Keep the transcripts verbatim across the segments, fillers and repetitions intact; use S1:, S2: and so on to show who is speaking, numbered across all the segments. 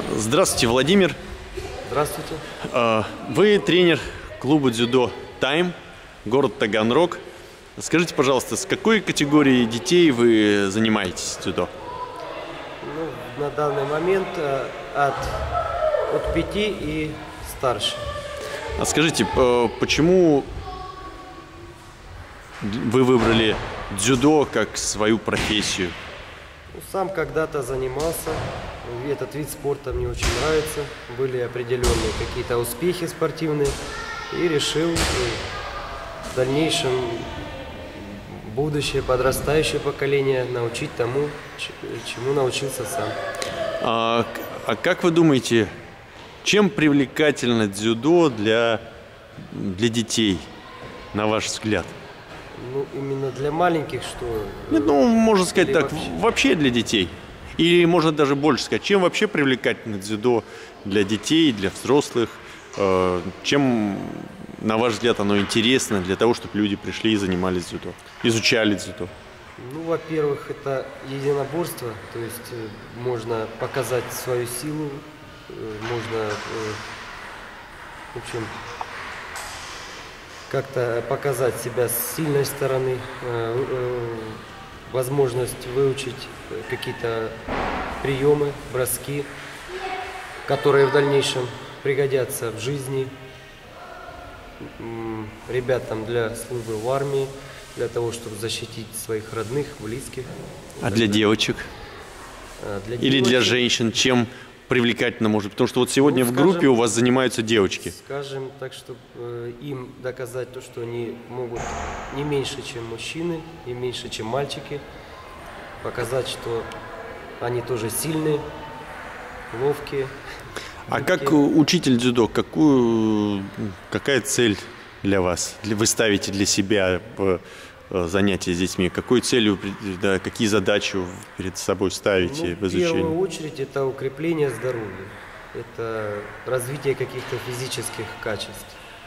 S1: Здравствуйте, Владимир.
S2: Здравствуйте.
S1: Вы тренер клуба дзюдо «Тайм», город Таганрог. Скажите, пожалуйста, с какой категории детей вы занимаетесь дзюдо?
S2: Ну, на данный момент от, от пяти и старше.
S1: А скажите, почему вы выбрали дзюдо как свою профессию?
S2: Ну, сам когда-то занимался. Этот вид спорта мне очень нравится. Были определенные какие-то успехи спортивные. И решил в дальнейшем будущее подрастающее поколение научить тому, чему научился сам.
S1: А, а как вы думаете, чем привлекательно дзюдо для, для детей, на ваш взгляд?
S2: Ну, именно для маленьких, что...
S1: Нет, ну, можно сказать так,
S2: вообще?
S1: вообще для детей. Или можно даже больше сказать, чем вообще привлекательно дзюдо для детей, для взрослых? Э, чем, на ваш взгляд, оно интересно для того, чтобы люди пришли и занимались дзюдо, изучали дзюдо?
S2: Ну, во-первых, это единоборство, то есть э, можно показать свою силу, э, можно, э, в общем, как-то показать себя с сильной стороны, э, э, возможность выучить какие-то приемы, броски, которые в дальнейшем пригодятся в жизни ребятам для службы в армии, для того, чтобы защитить своих родных, близких.
S1: А для девочек?
S2: А для
S1: Или
S2: девочек,
S1: для женщин? Чем привлекательно может? Потому что вот сегодня
S2: ну,
S1: в группе
S2: скажем,
S1: у вас занимаются девочки.
S2: Скажем так, чтобы э, им доказать то, что они могут не меньше, чем мужчины, не меньше, чем мальчики. Показать, что они тоже сильные, ловкие.
S1: А
S2: гибкие.
S1: как учитель дзюдо, какую, какая цель для вас? Вы ставите для себя в занятия с детьми? Какой целью, да, какие задачи перед собой ставите
S2: Ну,
S1: в изучении?
S2: В первую очередь это укрепление здоровья, это развитие каких-то физических качеств.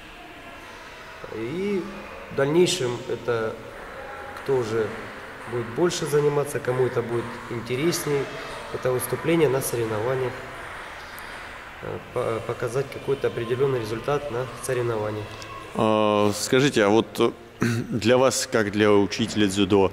S2: И в дальнейшем это кто уже будет больше заниматься, кому это будет интереснее, это выступление на соревнованиях, показать какой-то определенный результат на соревнованиях.
S1: А, скажите, а вот для вас, как для учителя дзюдо,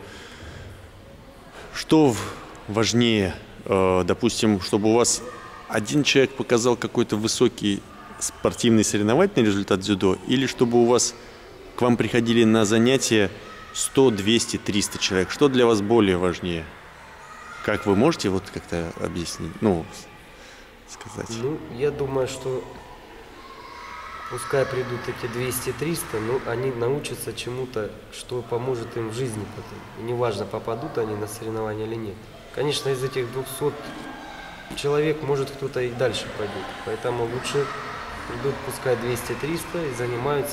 S1: что важнее, допустим, чтобы у вас один человек показал какой-то высокий спортивный соревновательный результат дзюдо, или чтобы у вас к вам приходили на занятия сто, двести, триста человек? Что для вас более важнее? Как вы можете вот как-то объяснить, ну, сказать?
S2: Ну, я думаю, что пускай придут эти двести-триста, но они научатся чему-то, что поможет им в жизни потом. И неважно, попадут они на соревнования или нет. Конечно, из этих двухсот человек, может, кто-то и дальше пойдет. Поэтому лучше придут пускай двести-триста и занимаются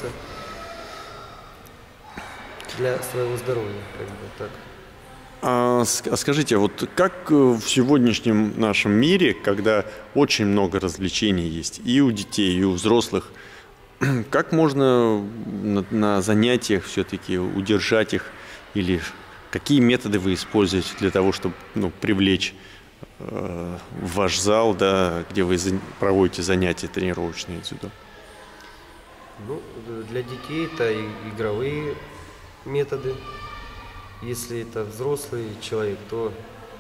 S2: для своего здоровья, как бы так.
S1: А скажите, вот как в сегодняшнем нашем мире, когда очень много развлечений есть и у детей, и у взрослых, как можно на, на занятиях все-таки удержать их, или какие методы вы используете для того, чтобы, ну, привлечь э, в ваш зал, да, где вы за, проводите занятия тренировочные дзюдо?
S2: Ну, для детей это и игровые методы. Если это взрослый человек, то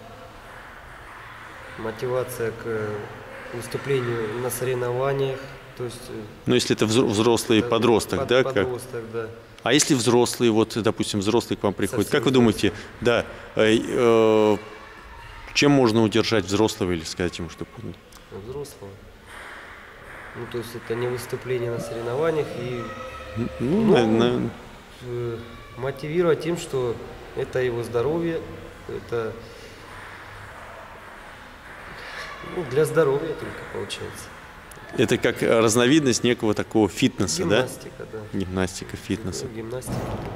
S2: мотивация к выступлению на соревнованиях. То есть,
S1: ну, если это взрослый
S2: да,
S1: подросток,
S2: под,
S1: да?
S2: Подросток,
S1: как?
S2: да.
S1: А если взрослый, вот, допустим, взрослый к вам приходит,
S2: Совсем
S1: как вы думаете, да, э, э, чем можно удержать взрослого или сказать ему, чтобы он...
S2: Взрослого? Ну, то есть это не выступление на соревнованиях и...
S1: Ну,
S2: ну,
S1: наверное...
S2: мотивировать тем, что это его здоровье, это ну, для здоровья только получается.
S1: Это как разновидность некого такого фитнеса,
S2: Гимнастика,
S1: да?
S2: да.
S1: Гимнастика, фитнеса.
S2: Ну, гимнастика.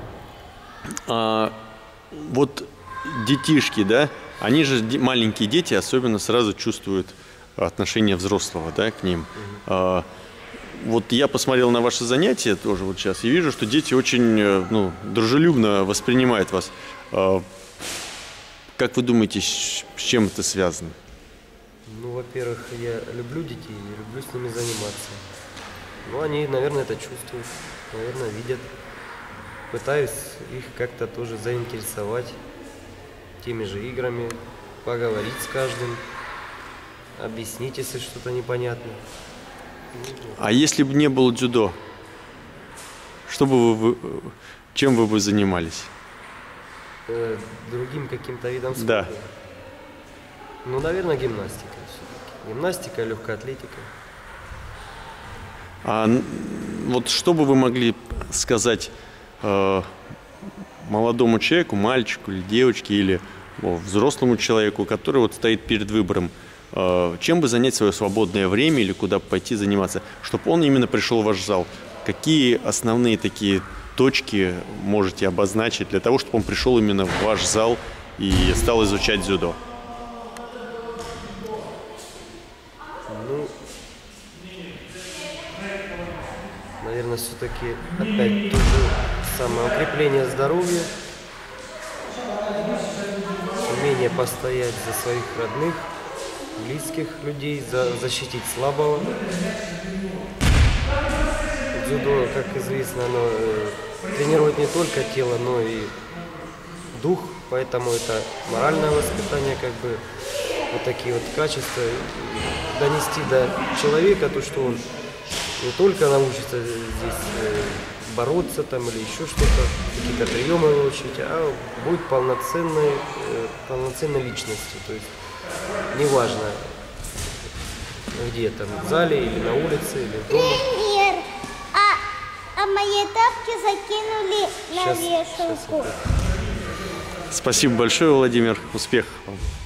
S1: А, вот детишки, да, они же, маленькие дети, особенно сразу чувствуют отношение взрослого, да, к ним. Угу. А, вот я посмотрел на ваши занятия тоже вот сейчас и вижу, что дети очень, ну, дружелюбно воспринимают вас. А, как вы думаете, с чем это связано?
S2: Ну, Ну, во-первых, я люблю детей и люблю с ними заниматься. Ну, они, наверное, это чувствуют, наверное, видят. Пытаюсь их как-то тоже заинтересовать теми же играми, поговорить с каждым, объяснить, если что-то непонятно.
S1: А если бы не было дзюдо, что бы вы, чем вы бы занимались?
S2: Э, другим каким-то видом спорта?
S1: Да.
S2: Ну, наверное, гимнастика все-таки. Гимнастика, легкая атлетика.
S1: А вот что бы вы могли сказать э, молодому человеку, мальчику или девочке, или о, взрослому человеку, который вот стоит перед выбором, э, чем бы занять свое свободное время или куда пойти заниматься, чтобы он именно пришел в ваш зал? Какие основные такие точки можете обозначить для того, чтобы он пришел именно в ваш зал и стал изучать дзюдо?
S2: Ну, наверное, все-таки опять то же самое укрепление здоровья, умение постоять за своих родных, близких людей, за, защитить слабого. Дзюдо, как известно, оно э, тренирует не только тело, но и дух, поэтому это моральное воспитание, как бы вот такие вот качества донести до человека, то, что он не только научится здесь э, бороться там или еще что-то, какие-то приемы выучить, а будет полноценной, э, полноценной личностью. То есть неважно, где там, в зале или на улице, или дома.
S3: Пример. А, а мои тапки закинули на
S2: Сейчас,
S3: вешалку.
S2: сейчас.
S1: Спасибо большое, Владимир. Успехов вам.